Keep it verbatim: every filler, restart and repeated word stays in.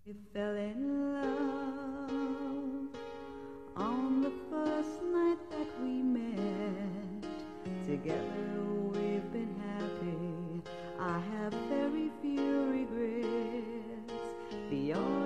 We fell in love on the first night that we met. Together we've been happy. I have very few regrets beyond